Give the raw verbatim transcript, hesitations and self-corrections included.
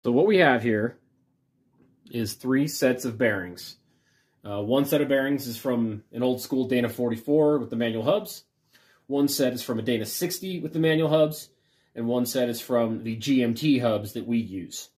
So what we have here is three sets of bearings. Uh, one set of bearings is from an old school Dana forty-four with the manual hubs. One set is from a Dana sixty with the manual hubs. And one set is from the G M T hubs that we use.